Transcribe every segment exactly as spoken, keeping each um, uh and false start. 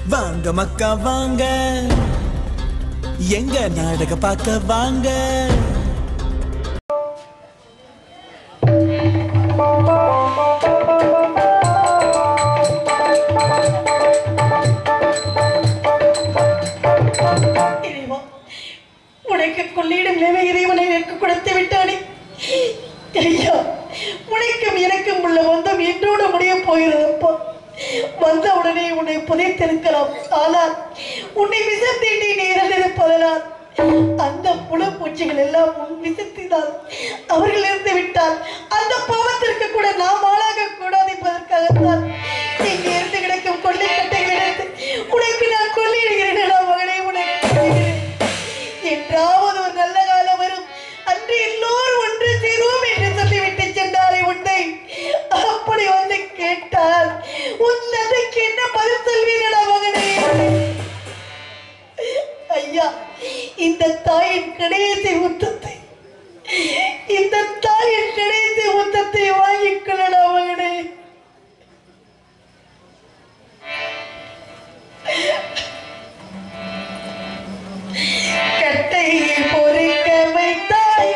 வாங்க மக்கா வாங்க எங்க நாடக பார்க்க வாங்க. உனக்கு கொள்ளியிடும் நிலை இறைவனை எனக்கு கொடுத்து விட்டானே ஐயா. உனக்கும் எனக்கும் உள்ள பந்தம் என்றோட முடிய போகிறதப்பா. வந்த உடனே உன்னை புதைத்திருக்கலாம். ஆனால் உன்னை விசத்தீண்டி நீ இறந்திருப்பதனால் அந்த புலப்பூச்சிகள் எல்லாம் உன் விசத்தினால் அவர்கள் இருந்து விட்டால் அந்த பாவத்திற்கு கூட நாம் ஆளாக கூடாது என்பதற்காகத்தான் இங்கே இருந்து கிடக்கும் கொள்ளை கட்டைகள் எடுத்து உனக்கு நான் கொள்ளையிடுகிறேன் மகனே. உனக்கு என்றாவது ஒரு நல்ல காலம் வரும், அன்று எல்லோரும் ஒன்று சேருவோம் என்று சொல்லிவிட்டு சென்றாலே உன்னை அப்படி வந்து கேட்டால் உன் நதைக்கு என்ன பதில் சொல்வீர்களா மகனே? ஐயா, இந்த தாயின் கடைசி முத்தத்தை இந்த தாயின் கடைசி முத்தத்தை வாங்கிக் கொள்ளடா மகனே. கட்டையை பொறுக்க வைத்தாய்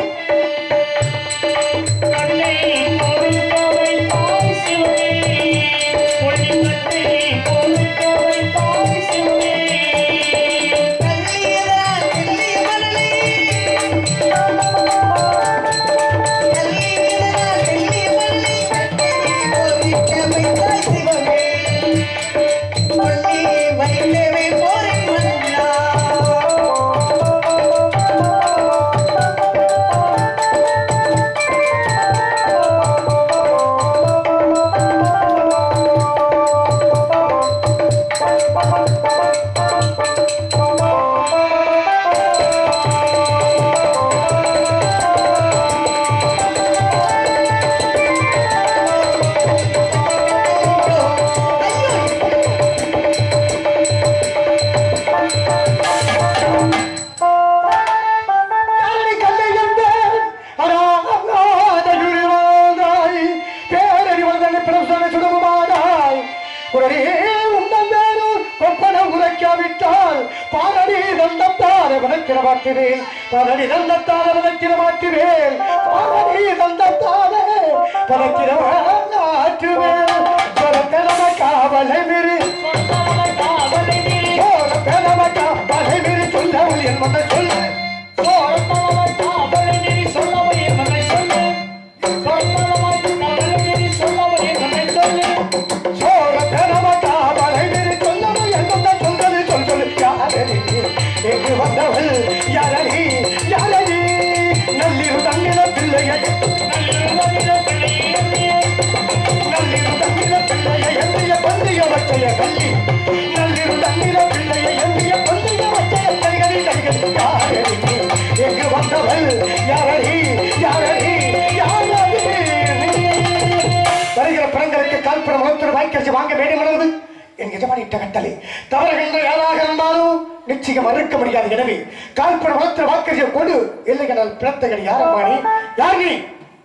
வாங்க வேண்டும் என் எஜமானிட்ட கட்டளை. தவறுகின்ற யாராக இருந்தாலும் நிச்சயம் மறுக்க முடியாது. எனவே கால்பன மாத்திர வாக்கரியை கொடு, இல்லைகள் பிறத்தகன் யாரம்மானி யார் நீ?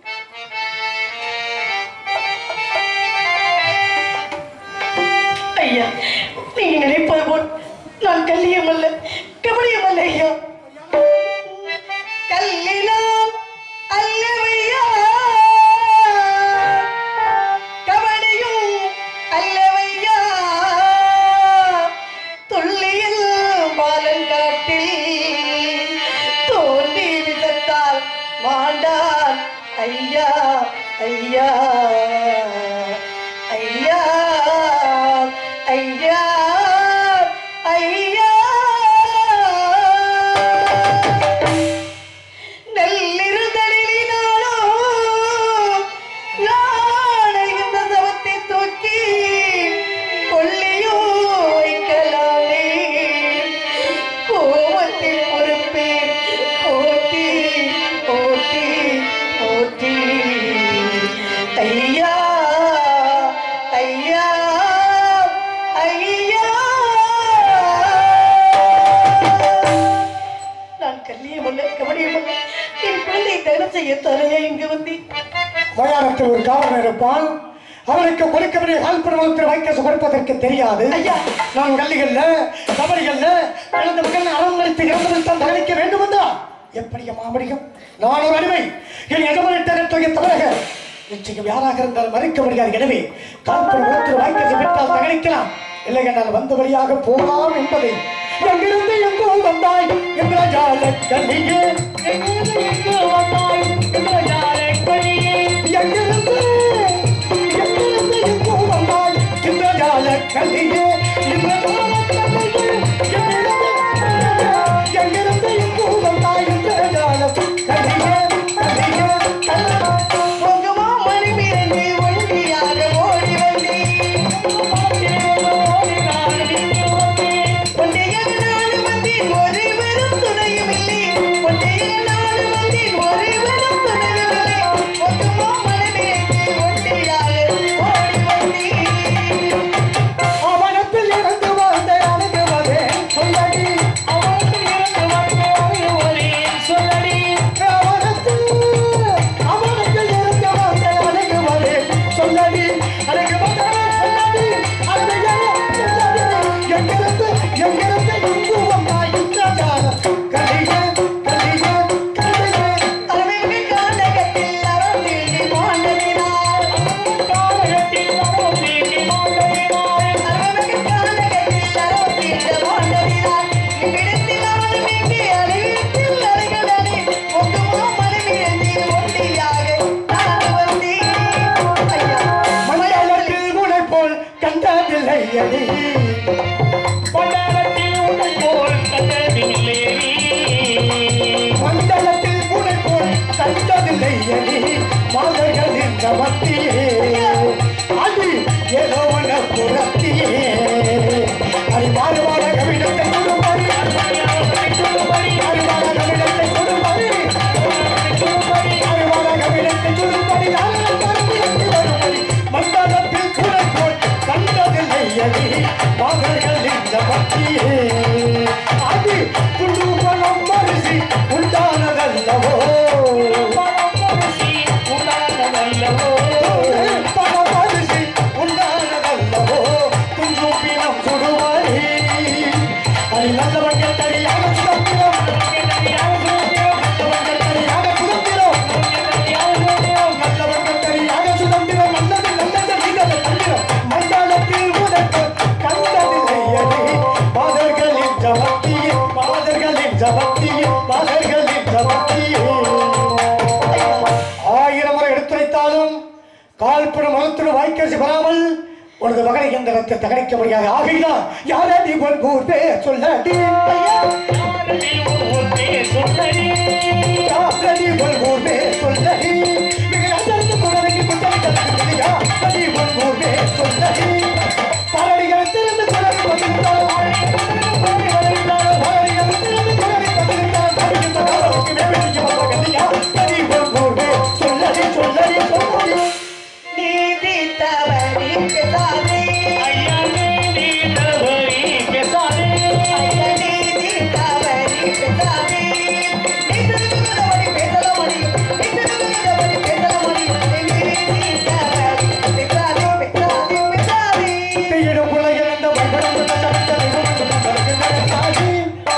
ஐயா, நீங்க நினைப்பது போல் நான் கல்லியம் அல்ல, கபடியம் அல்ல ஐயா. கல்லிலாம் அல்லவையா, கபடியும் அல்லவையா, துள்ளியில் பாலங்காட்டில் தோண்டி விதத்தால் மாண்டான் ஐயா ஐயா ஐயா ஐயா ஐயா. நெல்லிருந்தலினாலோ நாளை இந்த சவத்தை தூக்கி கொல்லியோ வைக்கலாமே. கோபத்தில் பொறுப்பே ஓட்டி ஓட்டி ஓட்டி ஐயா ஐயா ஐயா. நான் கல்லியம் அல்ல, கபடியம் அல்ல, என் குழந்தை தயார் செய்ய தலையா இங்கு வந்தேன். மயானத்தில் ஒரு காவலன் இருப்பான். அவனுக்கு கொடுக்க வேண்டிய கால்புறத்தில் வாய்க்காசு கொடுப்பதற்கு தெரியாது. நான் கல்லிகள்ல கபடிகள்ல இழந்த மக்கள் அறமளித்து இறந்தவர்கள் தான் தகனிக்க வேண்டும் என்றா எப்படி மாமடியும்? நான் ஒரு அடிமை, என் எடமளித்த தமிழக நிச்சயம் யாராக இருந்தாலும் மறைக்க முடியாது. எனவே கால்புறத்தில் வாய்க்காசு பெற்றால் தகனிக்கலாம், இல்லை என்றால் வந்த வழியாக போகலாம் என்பதை எங்கிருந்து எங்கோ வந்தாய் என்ற ஜால கல்லியே, எங்கிருந்து எங்கோ வந்தாய் என்ற ஜால கல்லியே, எங்கிருந்து எங்கிருந்து எங்கோ வந்தாய் என்ற ஜால கல்லியே, என்ற ஜால கல்லியே, எங்கிருந்து எங்கோ வந்தாய் என்ற ஜால கல்லியே, கல்லியே பொங்குமா மணி மீறி ஒன்றியாக ஓடி வந்தே ஆயிரம் முறை எடுத்துரைத்தாலும் கால்புறம் மகத்துடன் வாய்க்காசு பெறாமல் உனது மகனை இந்த இடத்தில் தகனிக்க முடியாது. ஆகைதான் யாரடி உன் ஊர் பேர் சொல்லடி, யாரடி உன் ஊர் பேர் சொல்லடி, யாரடி உன் ஊர் பேர் சொல்லடி, யாரடி உன் ஊர் பேர் சொல்லடி, பரடிகள் திறந்து குரல் பதிந்தால் பரடிகள் திறந்து குரல் பதிந்தால் சொல்லடி சொல்லடி சொல்லடி நீதி தவறி பேசாதே ஐயா, நீதி தவறி பேசாதே ஐயா, நீதி தவறி பேசாதே, நீதி தவறி பேசல முடியும், நீதி தவறி பேசல முடியும், நீதி தவறி பேசாதே பேசாதே பேசாதே தேடும் புலைகள் என்ற வைபடம் தத்தத்தனை உணர்ந்து தருகின்ற சாதி,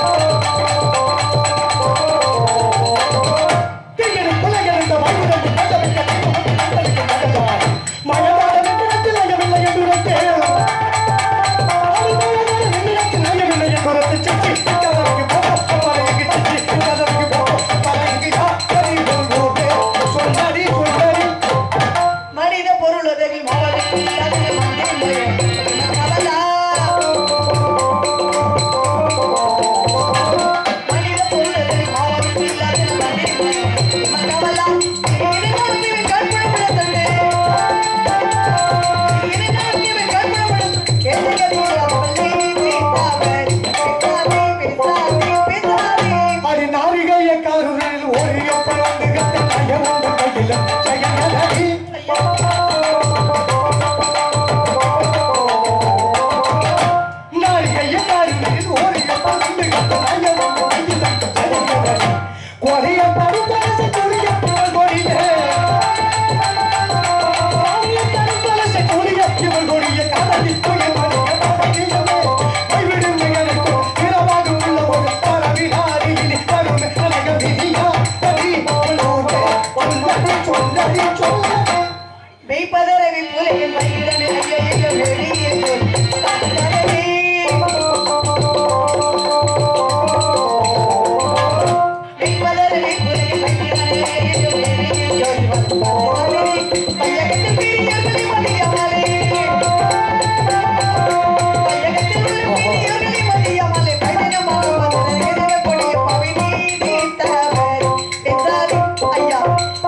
தேடும் புலைகள் என்ற வைபடம் தத்தத்தனை மனித பொருள் உதவி Ayah மலரவி புலையின் மகிழனை ஐயோ வெளியே கடலே மலரவி புலையின் மகிழனை ஐயோ வெளியே கடலே பையகத்தில் பிரியர்களை மதியமலே பையகத்தில் பிரியர்களை மதியமலே பையனமாக மதுரை கொடிய பவினி தீர்த்தவர் என்றாரு ஐயா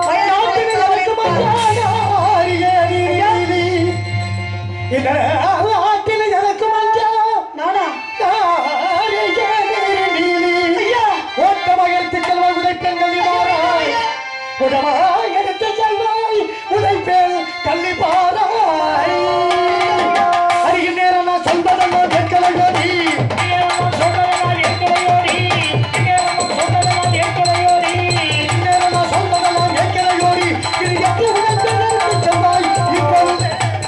ஆட்டில் எனக்கு மஞ்சா நானா ஓட்ட மகத்து செல்வ உதைப்பெண்கள் உடமா எடுத்து செல்வாய் உதைப்பேன் கல்வி பாராய் அருகின் நேரம் நான் சொல்வதெல்லாம் கேட்கலையோடி நேரம் நான் சொல்வதெல்லாம் கேட்கலையோடி இது எப்படி உதைப்பேன் செல்வாய் இப்பொழுது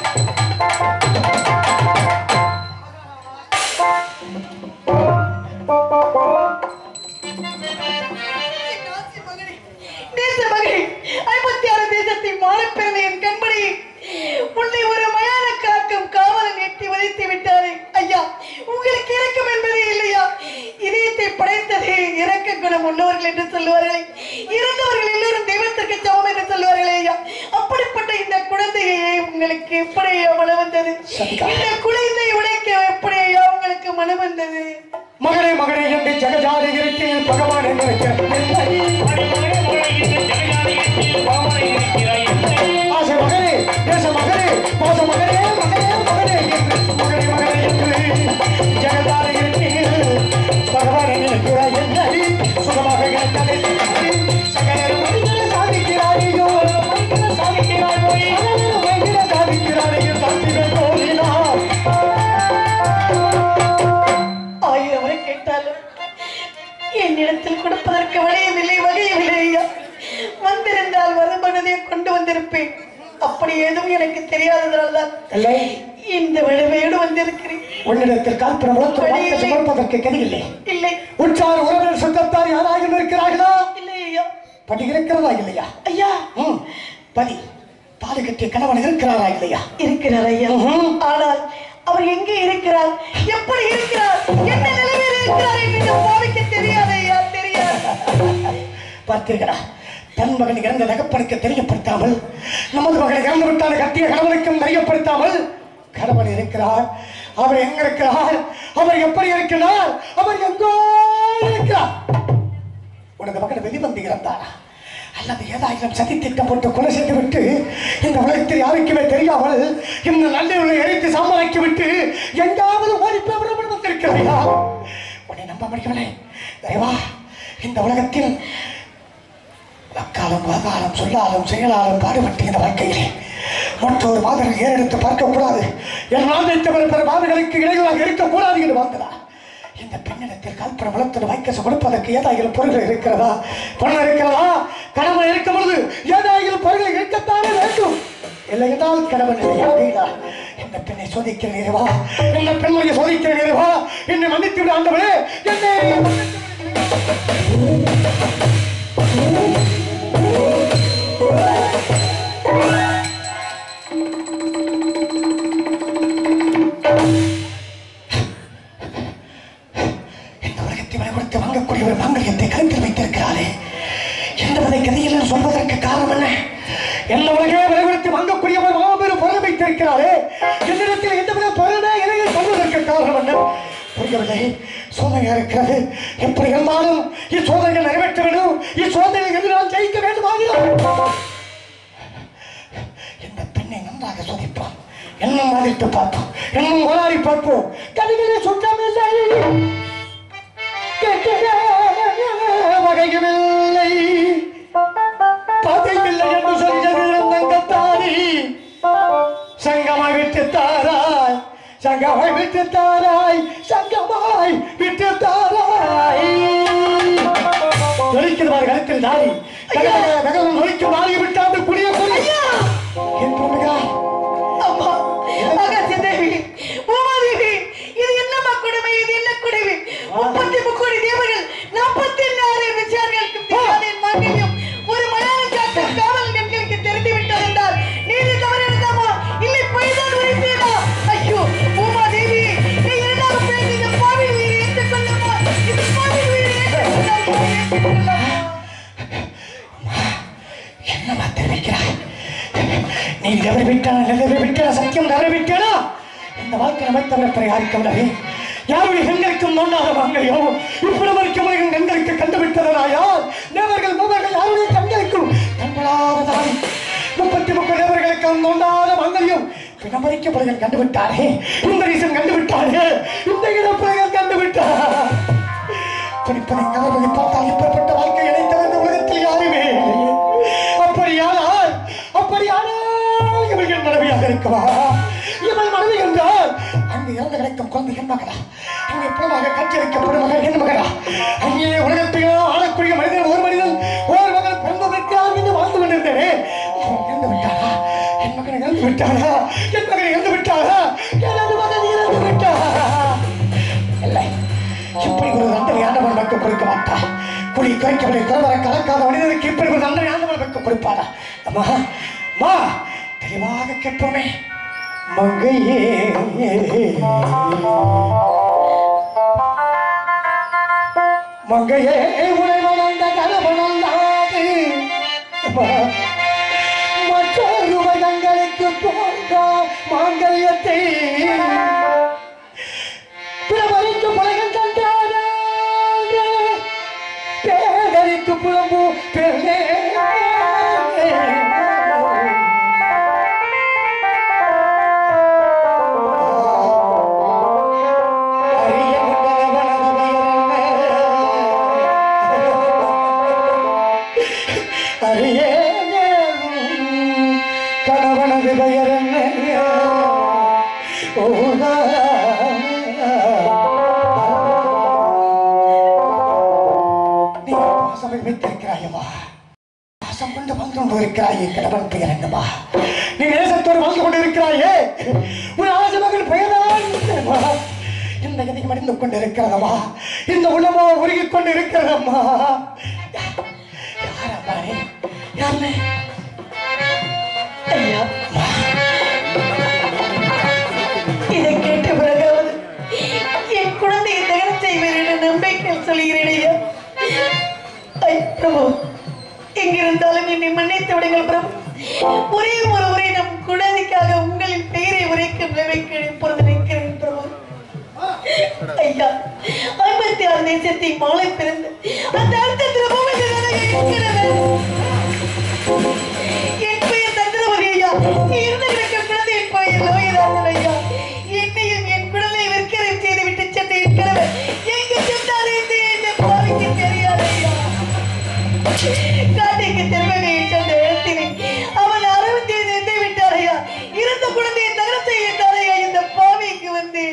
தேச மகளே ஐம்பத்தி ஆறு தேசத்தை மாறப்பிறந்த என் கண்மணி உன்னை ஒரு மயான காக்கும் காவலன் எட்டி வதைத்து விட்டாரே ஐயா உங்களுக்கு இரக்கம் என்பதே இல்லையா இதயத்தை படைத்ததே இரக்க குணம் உள்ளவர்கள் என்று சொல்லுவார்களே இறந்தவர்கள் எல்லோரும் தெய்வத்திற்கு சமம் என்று சொல்லுவார்களே ஐயா அப்படிப்பட்ட இந்த குழந்தையை உங்களுக்கு எப்படியா மனம் வந்தது இந்த குழந்தை உடைக்க எப்படியா உங்களுக்கு மனம் வந்தது மகனே மகனே என்று ஜெகஜாதி இருக்கிறேன் பகவான் என்று ஆசை மகனே தேச மகனே பாச மகனே மகனே மகனே என்று மகனே மகனே என்று ஜெகஜாதி இருக்கிறேன் பகவான் என்று என்னை சுகமாக கிடைத்ததை சகலரும் மனிதனை சாதிக்கிறாரையோ சாதிக்கிறாரோ மனிதனை சாதிக்கிறாரையோ தந்திகள் தோழினார் ஆயிரம் முறை கேட்டாலும் என்னிடத்தில் கொடுப்பதற்கு வளையவில்லை வகையவில்லை ஐயா வந்திருந்தால் வருமானதை கொண்டு வந்திருப்பேன் அப்படி எதுவும் எனக்கு தெரியாததால்தான் இந்த விளைவையோடு வந்திருக்கிறேன் உன்னிடத்தில் கால்புறம் சுமர்ப்பதற்கு கதியில்லை இல்லை உற்றார் உறவினர் சொந்தத்தார் யாராக இருக்கிறார்களா இல்லை ஐயா படி இருக்கிறதா இல்லையா ஐயா ம் பதி தாலி கட்டிய கணவன் இருக்கிறாரா இல்லையா இருக்கிறார் ஐயா ஆனால் அவர் எங்கே இருக்கிறார் எப்படி இருக்கிறார் என்ன நிலைமையில் இருக்கிறார் என்று பாவிக்க தெரியாது ஐயா தெரியாது பார்த்தீர்களா தன் மகன் இறந்த தகப்பனுக்கு தெரியப்படுத்தாமல் நமது மகனை இறந்து விட்டான கட்டிய கணவனுக்கும் தெரியப்படுத்தாமல் கணவன் இருக்கிறார் அவர் எங்க இருக்கிறார் அவர் எப்படி இருக்கிறார் அவர் எங்கோ இருக்கிறார் உனது மகன் வெளிவந்து இறந்தாரா அல்லது ஏதாயிரம் சதி திட்டம் போட்டு கொலை செய்து விட்டு இந்த உலகத்தில் யாருக்குமே தெரியாமல் இந்த நல்ல எரித்து சாம்பலாக்கி விட்டு எங்காவது ஓடிப்போய் வந்திருக்கிறதா உன்னை நம்ப முடியவில்லை தயவா இந்த உலகத்தில் வக்காலம் வாதாலும் சொல்லாலும் செயலாலும் பாடுபட்டு இந்த வாழ்க்கையிலே மற்றொரு மாதிரி ஏறெடுத்து பார்க்கக்கூடாது என் வாழ்ந்தை தவிர பிற மாதங்களுக்கு இடைகளாக இருக்கக்கூடாது என்று வாழ்ந்ததா இந்த பெண்ணிடத்தில் கால்புற வளர்த்து வாய்க்கசு கொடுப்பதற்கு ஏதாயிரம் பொருள்கள் இருக்கிறதா பணம் இருக்கிறதா கணவன் இருக்கும் பொழுது ஏதாயிரம் பொருள்கள் இருக்கத்தானே வேண்டும் இல்லை என்றால் கணவன் இந்த பெண்ணை சோதிக்கிற நேரவா இந்த பெண்மணியை சோதிக்கிற நேரவா என்னை மன்னித்து விட ஆண்டவரே என்னை வாங்கக்கூடிய ஒரு மாங்கல்யத்தை கருத்தில் வைத்திருக்கிறாரே என்பதை கதையில் சொல்வதற்கு காரணம் என்ன என்ன உலகமே விலைவிடுத்து வாங்கக்கூடிய ஒரு மாபெரும் பொருளை வைத்திருக்கிறாரே என்னிடத்தில் எந்தவித பொருளே இடையே சொல்வதற்கு காரணம் என்ன புரியவில்லை சோதனையா இருக்கிறது எப்படி இருந்தாலும் இச்சோதனைகள் நிறைவேற்ற வேண்டும் இச்சோதனை எதிரால் ஜெயிக்க வேண்டும் ஆகிறார் இந்த பெண்ணை நன்றாக சோதிப்போம் என்னும் மாதிரிட்டு பார்ப்போம் என்னும் ஓராடி பார்ப்போம் கதைகளை சொல்லாமல் வகையில்லை பதையில்லை என்று சொல்லியது சங்கமாய் விட்டு தாராய் சங்கமாய் விட்டு தாராய் சங்கமாய் விட்டு தாராய் நொழிக்கிறார் கருத்தில் தாரி நகரம் நொழிக்கும் நாளை விட்டாண்டு குடிய சொல்லி என் பொண்ணுகா அம்மா அகத்தி தேவி உமாதேவி இது என்னம்மா கொடுமை இது என்ன கொடுமை முப்பத்தி முக்கோடி தேவர்கள் நாற்பத்தி ஆறு விசாரணைகளுக்கு பின்னாடின் மாங்கல்யம் ஒரு மயான காட்டு காவல் கண்களுக்கு தெரிந்து விட்டது என்றால் நீதி தவறு எடுத்தாமா விட்டானா நிலவே விட்டானா சத்தியம் தவற விட்டானா இந்த வாழ்க்கை நம்மை தவிர பிற யாருக்கவில்லை யாருடைய கண்களுக்கும் நோண்டாத வாங்கையோ இப்படி வரைக்கும் உலகம் கண்களுக்கு கண்டுவிட்டதனாயால் நேவர்கள் மூவர்கள் யாருடைய கண்களுக்கும் கண்களாவதான் முப்பத்தி முப்பது நேவர்களுக்கும் நோண்டாத வாங்கையும் பிணமரிக்க பிள்ளைகள் கண்டுவிட்டாரே இந்த ரீசன் கண்டுவிட்டாரே இந்த இடப்பிள்ளைகள் கண்டுவிட்டார் துடிப்பதை கவர்வதை பார்த்தால் இப்பேற்பட்ட வாழ்க்கை இணைத்தவர் இந்த உலகத்தில் யாருமே அப்படியானால் அப்படியானால் இவர்கள் மனைவியாக இருக்கவா இவள் மனைவி என்றால் அங்கு இறந்து கிடைக்கும் குழந்தை என் மகனா அங்கே புறமாக கட்டி வைக்கப்படும் மகன் என் மகனா அங்கே உலகத்தில் ஆளக்கூடிய மனிதன் ஒரு மனிதன் ஒரு மகன் பிறந்ததற்காக என்று வாழ்ந்து கொண்டிருந்தேனே அவன் இறந்து விட்டாரா என் மகனை இறந்து விட்டாரா என் மகனை இறந்து விட்டாரா எனது மகன் இறந்து விட்டாரா இல்லை இப்படி ஒரு தண்டனை ஆண்டவன் வைக்க கொடுக்க மாட்டா குடி குறைக்கவில்லை குறவரை கலக்காத மனிதனுக்கு இப்படி ஒரு தண்டனை ஆண்டவன் வைக்க கொடுப்பாரா அம்மா மா தெளிவாக கேட்போமே மங்கையே மங்கையே உனை வளர்ந்த கணவனாது மற்றொரு வயங்களுக்கு போன்ற மாங்கல்யத்தை பிறவரித்து புலகம் கண்டாரே பேதரித்து புலம்பு பெண்ணே கணவனது பெயர் என்ன நீ பாசமை வைத்திருக்கிறாயம்மா பாசம் கொண்டு வாழ்ந்து கொண்டு இருக்கிறாயே கணவன் பெயர் என்னம்மா நீ நேசத்தோடு வாழ்ந்து கொண்டு இருக்கிறாயே உன் ஆசை மகன் பெயர்தான் இந்த கதைக்கு மடிந்து கொண்டு இருக்கிறதம்மா இந்த உலகமோ உருகிக் கொண்டு இருக்கிறதம்மா யாரம்மா யாருமே ஐயா இதை கேட்ட பிறகாவது என் குழந்தையை தகனம் செய்வேன் என்ற நம்பிக்கை சொல்கிறேன் ஐயா ஐ பிரபு எங்கிருந்தாலும் என்னை மன்னித்து விடுங்கள் பிரபு ஒரே ஒரு முறை நம் குழந்தைக்காக உங்களின் பெயரை உரைக்கும் நிலைமைக்கு இப்பொழுது நிற்கிறேன் பிரபு ஐயா ஐம்பத்தி ஆறு தேசத்தை மாலை பிறந்து அந்த அர்த்தத்தில் இருக்கிறது என் பெயர் சந்திரபதி ஐயா இருந்த கிடக்கும் குழந்தை என் பெயர் லோகிதாசன் ஐயா என்னையும் என் குழந்தை விற்கரை செய்து விட்டு சென்ற என் கணவர் எங்கு சென்றாரே இந்த பாவிக்கு தெரியாது ஐயா காட்டிக்கு தெருவகையை சென்ற இடத்தினை அவன் அறுபத்தி ஐந்து எந்தை விட்டார் ஐயா இருந்த குழந்தையை தகனம் செய்கின்றார் ஐயா இந்த பாவிக்கு வந்து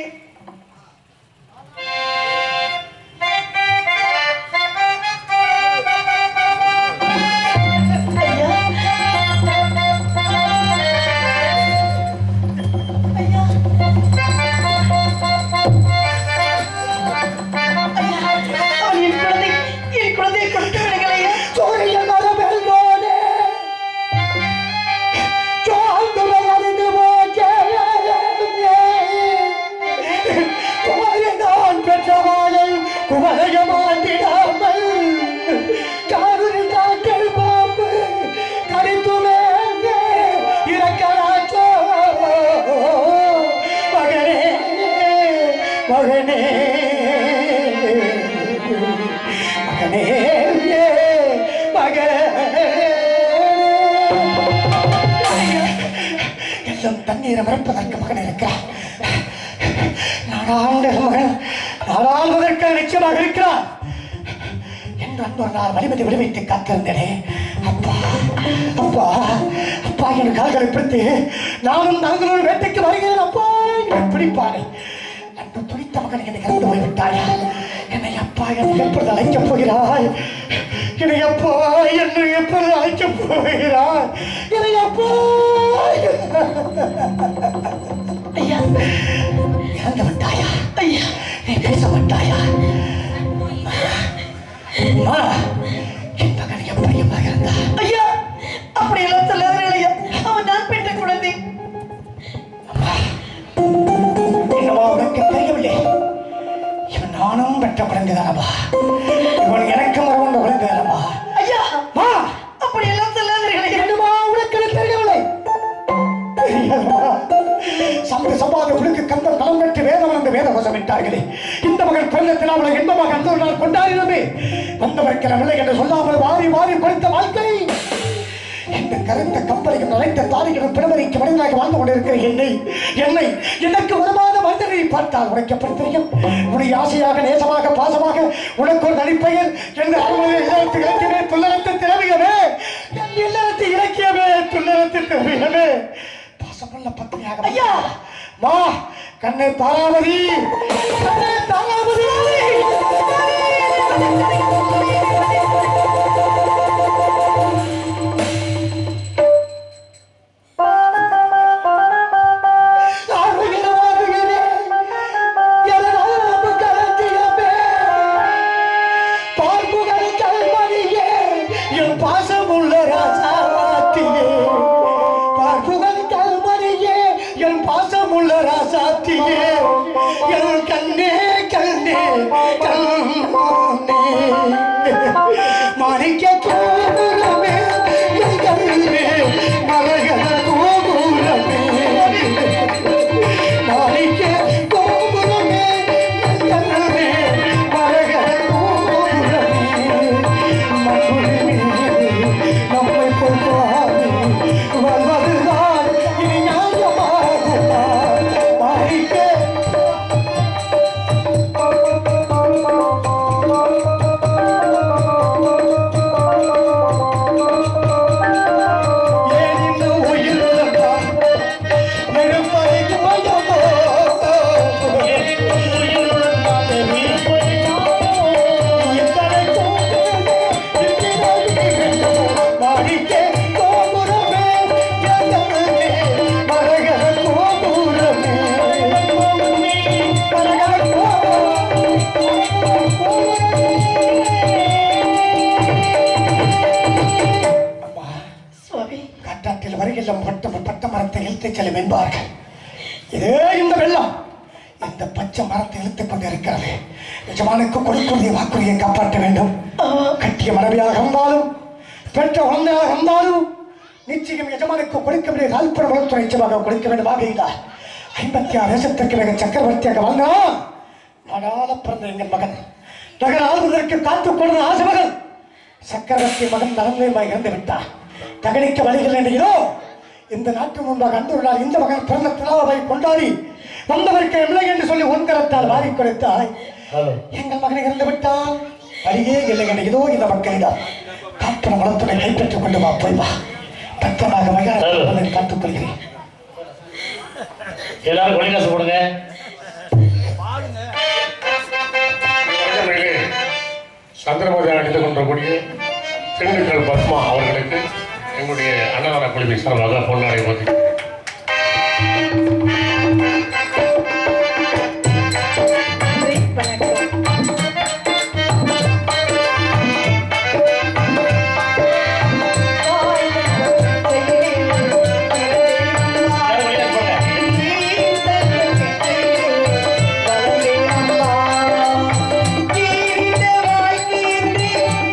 தண்ணீரை மறப்பதற்கு மகன் இருக்கிறார் நாடாண்ட மகன் நாடாளுவதற்கு நிச்சயமாக இருக்கிறார் என்று அன்பு ஒரு நாள் வலிமதி விடுவித்து காத்திருந்தேனே அப்பா அப்பா அப்பா என் கால்களை பிடித்து நானும் நாங்களும் வேட்டைக்கு வருகிறேன் அப்பா பிடிப்பானே அன்பு துடித்த மகன் என்னை கலந்து போய்விட்டாயா என்னை அப்பா என்னை எப்பொழுது அழைக்கப் போகிறாய் என்னை அப்பா என்னை எப்பொழுது அழைக்கப் போகிறாய் என்னை அப்பா ஐயா இறந்து விட்டாயா ஐயா நீ பேச மாட்டாயா என் மகன் எப்படியமாக இருந்தா ஐயா அப்படியெல்லாம் சொல்லாதீர்கள் ஐயா அவன் நான் பெற்ற குழந்தை என்னவா உனக்கு தெரியவில்லை இவன் நானும் பெற்ற குழந்தைதானவா இவன் எனக்கு மரபுண்ட குழந்தைதானவா ஐயா அப்படியெல்லாம் சொல்லாதீர்கள் என்னவா உனக்கு தெரியவில்லை சந்த சம்பாதங்களுக்கு கந்த களம் கட்டி வேதம் வந்து வேத வசமிட்டார்களே இந்த மகன் பிறந்த தினாவளை இன்பமாக அந்த ஒரு நாள் கொண்டாடினமே வந்தவர்கள் இல்லை என்று சொல்லாமல் வாரி வாரி கொடுத்த வாழ்க்கை இந்த கருத்த கப்பலையும் நலைத்த தாரிகளும் பிறவரைக்கு மனிதனாக வாழ்ந்து கொண்டிருக்கிற என்னை என்னை எனக்கு வருமான மனிதனை பார்த்தால் உடைக்கப்பட தெரியும் உடைய ஆசையாக நேசமாக பாசமாக உனக்கு ஒரு நடிப்பெயர் என்று அறுபது இல்லத்து இலக்கியமே துள்ளரத்து திரவியமே என் இல்லத்து இலக்கியமே துள்ளரத்து திரவியமே பாசமுள்ள பத்திரியாக ஐயா மா கண்ணை தாராவதி கண்ணை தாராவதி இதே இந்த வெள்ளம் இந்த பச்சை மரத்தை இழுத்துக் கொண்டிருக்கிறது எஜமானுக்கு கொடுக்கூடிய வாக்குறுதியை காப்பாற்ற வேண்டும் கட்டிய மனைவியாக இருந்தாலும் பெற்ற குழந்தையாக இருந்தாலும் நிச்சயம் எஜமானுக்கு கொடுக்க வேண்டிய கால்பட வளர்த்துறை நிச்சயமாக கொடுக்க வேண்டும் ஆகிறார் ஐம்பத்தி ஆறு தேசத்திற்கு மிக சக்கரவர்த்தியாக வாழ்ந்தான் நாடாள பிறந்த எங்கள் மகன் நகர் ஆளுவதற்கு காத்துக் கொண்ட ஆசை மகன் சக்கரவர்த்தி மகன் நலன்மையமாய் இறந்து விட்டார் தகனிக்க வழிகள் என்றோ இந்த நாட்டு முன்பாக அன்று நாள் இந்த மகன் பிறந்த திராவை கொண்டாடி வந்தவருக்கு இல்லை என்று சொல்லி ஒன்கரத்தால் வாரி கொடுத்தாய் எங்கள் மகனை இறந்து விட்டால் வழியே இல்லை என்று இதோ இந்த மக்களிடம் காற்று வளத்துறை கைப்பற்றிக் கொண்டு வா போய் வா பத்திரமாக மகனை காத்துக் கொள்கிறேன் எல்லாரும் கொடிகாசு போடுங்க சந்திரபாபு அடித்துக் கொண்டிருக்கூடிய திண்டுக்கல் பத்மா அவர்களுக்கு எங்களுடைய அன்னதான குழுவை சார்பாக பொன்னாடை போட்டி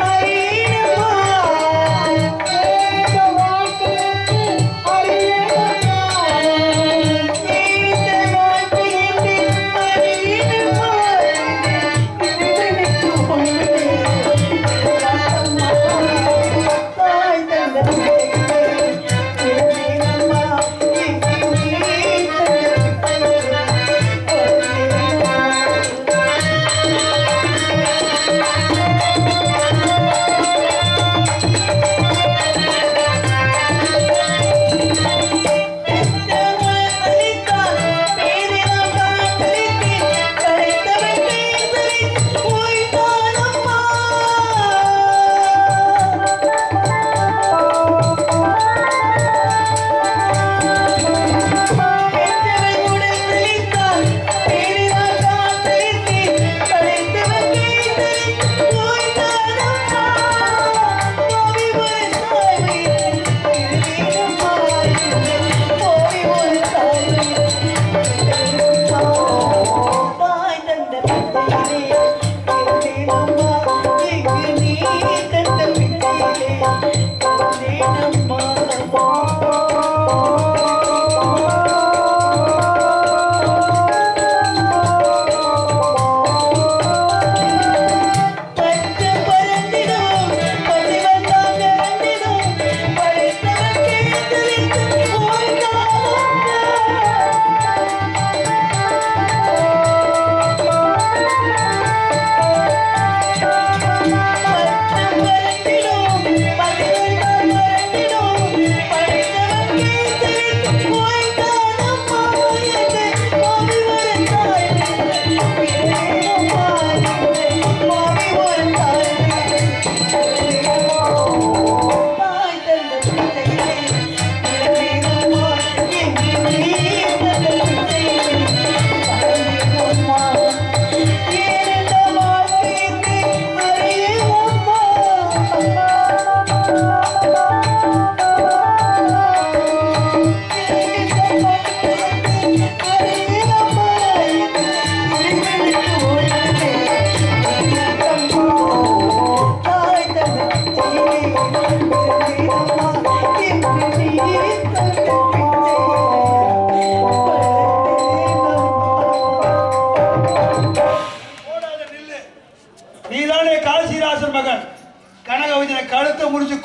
Yeah.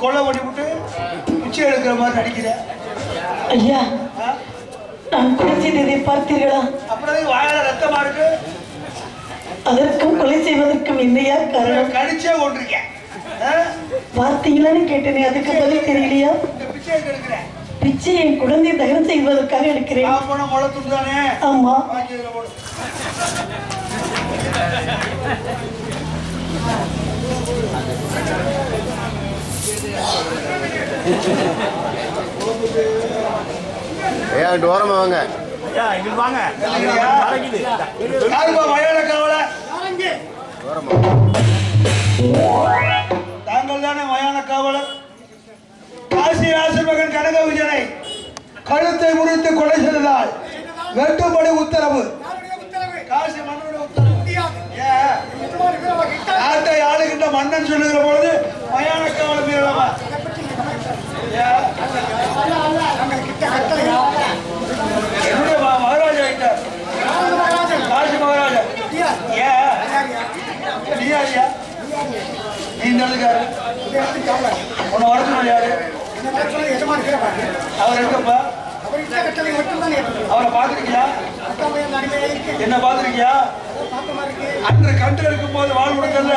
கொலை பண்ணி விட்டு பிச்சை எடுக்கிற மாதிரி நடிக்கிற. ஐயா, நான் கொலை செய்ததை பார்த்தீர்களா? அப்புறம் வாயால ரத்தமா இருக்கு. அதற்கும் கொலை செய்வதற்கும் என்னையா காரணம்? கடிச்சே கொண்டிருக்கேன். பார்த்தீங்களான்னு கேட்டேனே, அதுக்கு பதில் தெரியலையா? பிச்சை எடுக்கிறேன். பிச்சை என் குழந்தை தகனம் செய்வதற்காக எடுக்கிறேன். முளை துண்டுதானே? ஆமா. ஏன் ஓரமா வாங்க வாங்க மயான காவல தாங்கள் தானே மயான காவலர்? காசி ராசன் மகன் கனக விஜயனை கழுத்தை முறித்து கொலை செய்ததால் வெட்டுப்படி உத்தரவு. காசி மன்னனுடைய உத்தரவு. நாட்டை ஆளுகின்ற மன்னன் சொல்லுகிற பொழுது மயான காவலர் மீறலாமா? என்னுடைய மகாராஜா கிட்ட காசி மகாராஜா நீயா நீ இந்த இடத்துக்காரு உன்னை வரணும் யாரு? அவர் எங்கப்பா? அவரை பார்த்துருக்கியா? என்ன பார்த்துருக்கியா? அன்று கண்டு இருக்கும் போது வாழ் கொடுக்கல.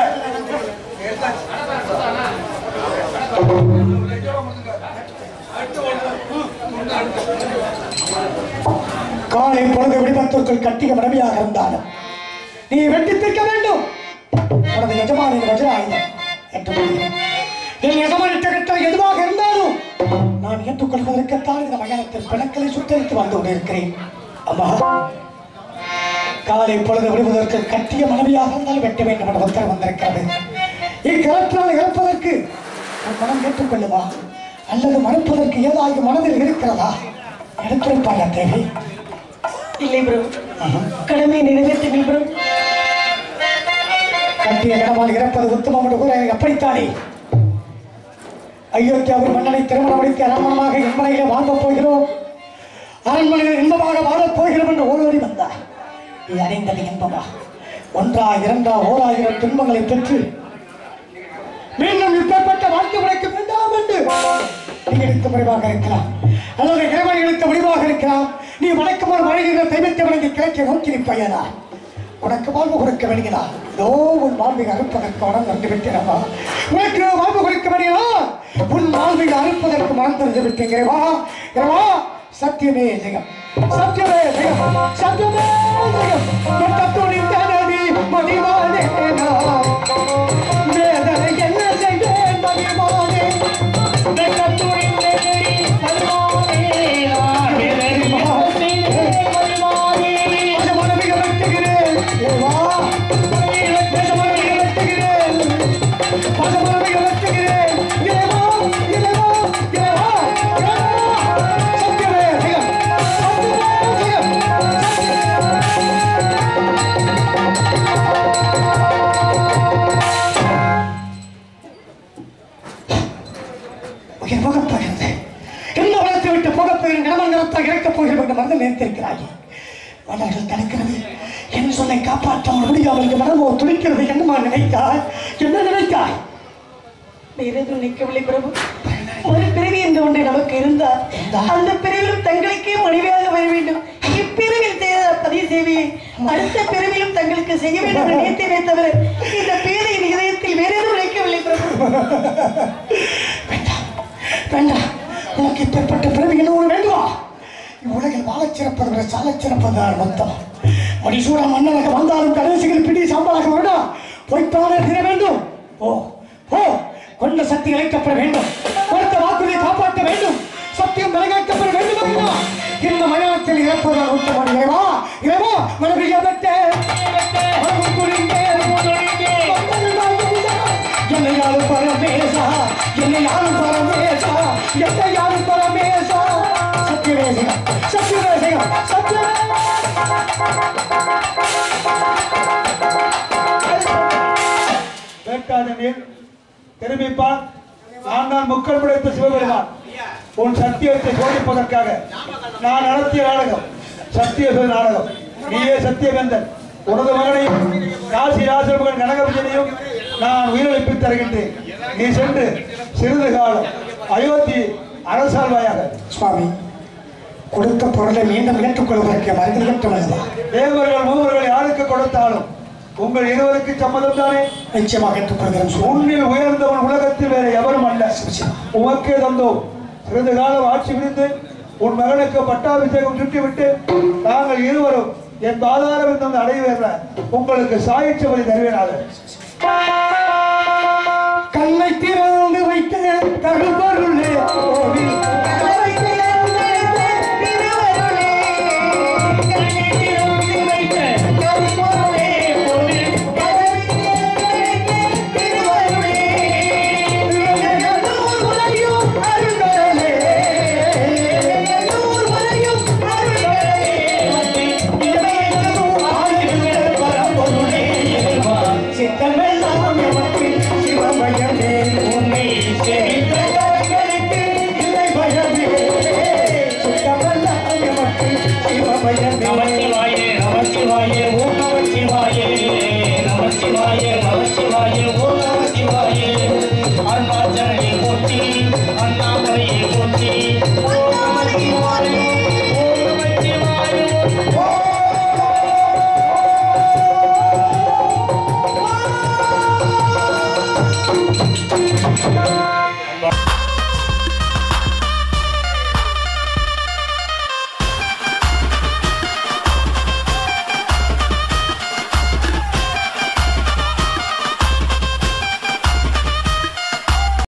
காலை பொழுது விடுபத்திற்குள் கட்டிய மனைவியாக இருந்தாலும் நீ வெட்டி தீர்க்க வேண்டும். உனது எஜமானின் வஜ்ராயுதம் ஏற்றுக்கொள்கிறேன். நீ எஜமானிட்ட கட்டளை எதுவாக இருந்தாலும் நான் ஏற்றுக்கொள்வதற்குத்தான் இந்த மயானத்தில் பிணக்களை சுத்தரித்து வந்து கொண்டிருக்கிறேன். அம்மா, காலை பொழுது விடுவதற்கு கட்டிய மனைவியாக இருந்தாலும் வெட்ட வேண்டும் என்ற உத்தரவு வந்திருக்கிறது. இக்கலத்தினால் இறப்பதற்கு உன் மனம் ஏற்றுக்கொள்ளுமா அல்லது மறுப்பதற்கு ஏதாவது மனதில் இருக்கிறதா? எடுத்துரைப்பாயா தேவி? இல்லை பிரபு, கடமை நிறைவேற்றுங்கள் பிரபு. கட்டிய கடமால் இறப்பது உத்தமம் என்று கூற எப்படித்தானே அயோத்தியாவில் மன்னனை திருமணம் முடித்து அரண்மனமாக எண்மனையிலே வாங்கப் போகிறோம், அரண்மனையில் இன்பமாக வாழப் போகிறோம் என்று ஓடோடி வந்தார். நீ அறிந்தது இன்பமா? ஒன்றா இரண்டா ஓராயிரம் துன்பங்களை பெற்று மீண்டும் இப்பேற்பட்ட வாழ்க்கை உனக்கு வேண்டாம் என்று நீ எடுத்த முடிவாக இருக்கலாம், அல்லது இறைவன் எடுத்த முடிவாக இருக்கலாம். நீ வணக்கம் ஒரு மழைகிற தெய்வத்தை வணங்கி கிழக்கை நோக்கி நிற்பயனா உனக்கு வாழ்வு கொடுக்க வேண்டியதா? இதோ உன் வாழ்வை அறுப்பதற்கு மனம் வந்து விட்டேனவா? உனக்கு வாழ்வு கொடுக்க வேண்டியதா? உன் வாழ்வை அறுப்பதற்கு மனம் தந்து விட்டேங்கிறவா? இரவா சத்தியமே ஜெயம், சத்தியமே ஜெயம், சத்தியமே ஜெயம். மதிவானே வேதனை என்ன செய்தேன் மதிவானே காப்பாற்ற முடியாமல் மனமோ துடிக்கிறது. என்னமா நினைத்தாய்? என்ன நினைத்தாய்? வேறெதுவும் நிற்கவில்லை பிரபு. ஒரு பிறவி என்று ஒன்று நமக்கு இருந்தால் அந்த பிறவிலும் தங்களுக்கே மனைவியாக வர வேண்டும். இப்பிறவில் செய்த பதிவு சேவையை அடுத்த பிறவிலும் தங்களுக்கு செய்ய வேண்டும் என்று நினைத்தேனே தவிர இந்த பேரையின் இதயத்தில் வேறெதுவும் நினைக்கவில்லை பிரபு. வேண்டாம் வேண்டாம், உனக்கு இப்பேற்பட்ட பிறவி என்ன வேண்டுமா? இவ்வுலகில் வாழச் சிறப்பது சாலச் சிறப்பதுதான் மொத்தம். மடிசூட மன்னனாக வந்தாலும் கடைசிகள் பிடி சாம்பலாக வேண்டாம். பொய்த்தானே தீர வேண்டும். ஓ ஓ கொண்ட சக்தி இழைக்கப்பட வேண்டும். கொடுத்த வாக்குறுதியை காப்பாற்ற வேண்டும். சத்தியம் நிலைநாட்டப்பட வேண்டும். இந்த மயானத்தில் இறப்பதால் உத்தமன் இறைவா இறைவா மனதிலே என்னை யாரும் பரமேசா, என்னை யாரும் பரமேசா, என்னை யாரும் பரமேசா. சத்தியவேசிகம் சத்தியவேசிகம் சத்தியவே வேட்டாதனில் திரும்பிப்பான். நான் தான் முக்கள் படைத்த சிவபெருமான். உன் சத்தியத்தை சோதிப்பதற்காக நான் நடத்திய நாடகம் சத்திய நாடகம். நீயே சத்தியவேந்தன். உனது மகனையும் காசி ராசன் மகன் கனகவிஜயனையும் நான் உயிரிழப்பித்து தருகின்றேன். நீ சென்று சிறிது காலம் அயோத்தி அரசாழ்வாயாக. சுவாமி, கொடுத்த பொருளை மீண்டும் ஏற்றுக்கொள்வதற்கு மருந்து கட்டவல்லவா? தேவர்கள் மூவர்கள் யாருக்கு கொடுத்தாலும் உங்கள் இருவருக்கு சம்மதம் தானே? நிச்சயமாக ஏற்றுக்கொள்கிறேன். உன்னில் உயர்ந்தவன் உலகத்தில் வேற எவரும் அல்ல. உமக்கே தந்தோம். சிறிது காலம் ஆட்சி விடுத்து உன் மகனுக்கு பட்டாபிஷேகம் சுற்றிவிட்டு நாங்கள் இருவரும் என் பாதாரம் என்று அடைவேற உங்களுக்கு சாயிச்சபதி தருவேனாக. கண்ணை திறந்து வைக்க கருபொருளே கோவில் நமச்சிவாய